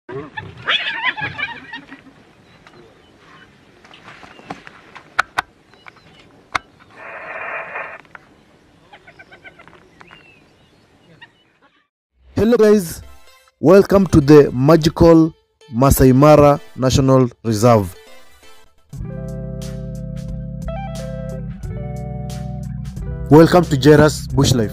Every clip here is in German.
Hello guys, welcome to the magical Masai Mara National Reserve. Welcome to Jairus Bush Life.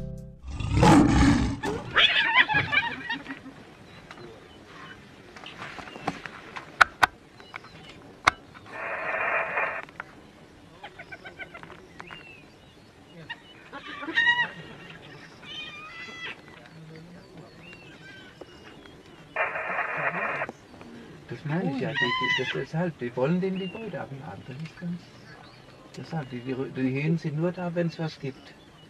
Das meine ich ja, die wollen denen die Beute abladen. Das ist ganz. Deshalb, die Hyänen sind nur da, wenn es was gibt.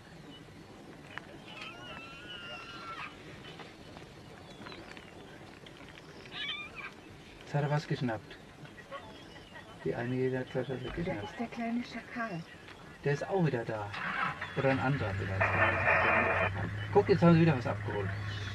Jetzt hat er was geschnappt. Die eine Hyäne hat gleich was geschnappt. Das ist der kleine Schakal. Der ist auch wieder da. Oder ein anderer vielleicht. Guck, jetzt haben sie wieder was abgeholt.